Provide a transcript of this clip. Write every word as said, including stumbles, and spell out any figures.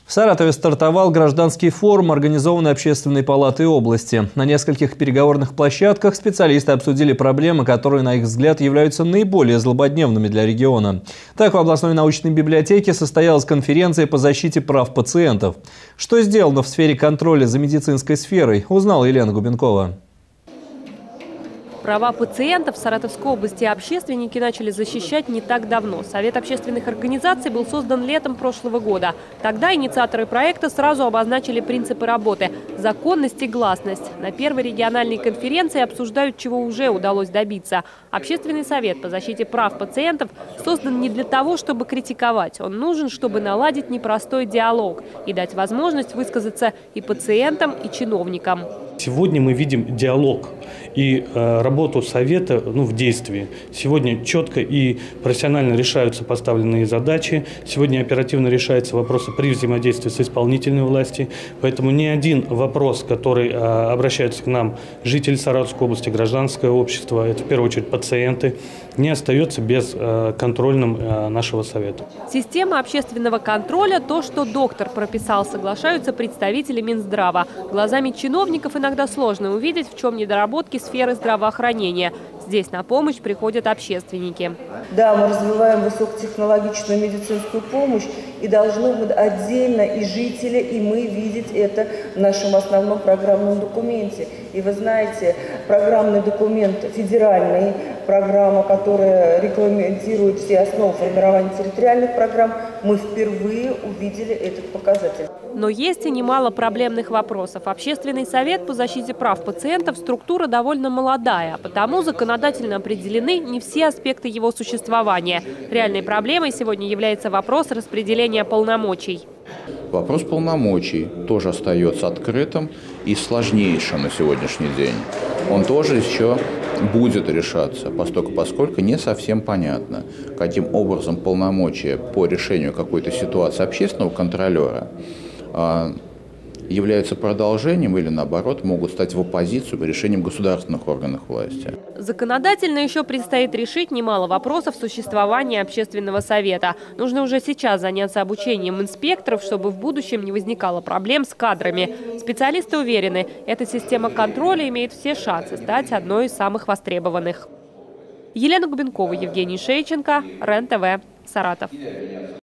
В Саратове стартовал гражданский форум, организованный Общественной палатой области. На нескольких переговорных площадках специалисты обсудили проблемы, которые, на их взгляд, являются наиболее злободневными для региона. Так, в областной научной библиотеке состоялась конференция по защите прав пациентов. Что сделано в сфере контроля за медицинской сферой, узнала Елена Губенкова. Права пациентов в Саратовской области общественники начали защищать не так давно. Совет общественных организаций был создан летом прошлого года. Тогда инициаторы проекта сразу обозначили принципы работы – законность и гласность. На первой региональной конференции обсуждают, чего уже удалось добиться. Общественный совет по защите прав пациентов создан не для того, чтобы критиковать. Он нужен, чтобы наладить непростой диалог и дать возможность высказаться и пациентам, и чиновникам. Сегодня мы видим диалог и э, работу совета ну, в действии. Сегодня четко и профессионально решаются поставленные задачи. Сегодня оперативно решаются вопросы при взаимодействии с исполнительной властью. Поэтому ни один вопрос, который э, обращаются к нам жители Саратовской области, гражданское общество, это в первую очередь пациенты, не остается без э, контрольным э, нашего совета. Система общественного контроля – то, что доктор прописал, соглашаются представители Минздрава. Глазами чиновников иногда сложно увидеть, в чем недоработки сферы здравоохранения. Здесь на помощь приходят общественники. Да, мы развиваем высокотехнологичную медицинскую помощь, и должны быть отдельно и жители, и мы видеть это в нашем основном программном документе. И вы знаете, программный документ федеральный, программа, которая регламентирует все основы формирования территориальных программ, мы впервые увидели этот показатель. Но есть и немало проблемных вопросов. Общественный совет по защите прав пациентов – структура довольно молодая, а потому законодательно определены не все аспекты его существования. Реальной проблемой сегодня является вопрос распределения полномочий. Вопрос полномочий тоже остается открытым и сложнейшим на сегодняшний день. Он тоже еще будет решаться, поскольку, поскольку не совсем понятно, каким образом полномочия по решению какой-то ситуации общественного контролера являются продолжением или, наоборот, могут стать в оппозицию по решениям государственных органов власти. Законодательно еще предстоит решить немало вопросов существования общественного совета. Нужно уже сейчас заняться обучением инспекторов, чтобы в будущем не возникало проблем с кадрами. Специалисты уверены, эта система контроля имеет все шансы стать одной из самых востребованных. Елена Губенкова, Евгений Шейченко, РЕН-ТВ, Саратов.